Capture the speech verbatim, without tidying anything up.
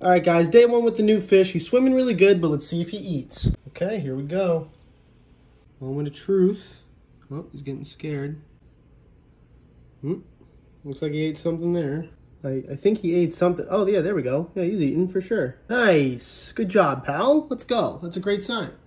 All right, guys, day one with the new fish. He's swimming really good, but let's see if he eats. Okay, here we go. Moment of truth. Oh, he's getting scared. Hmm. Looks like he ate something there. I, I think he ate something. Oh, yeah, there we go. Yeah, he's eating for sure. Nice. Good job, pal. Let's go. That's a great sign.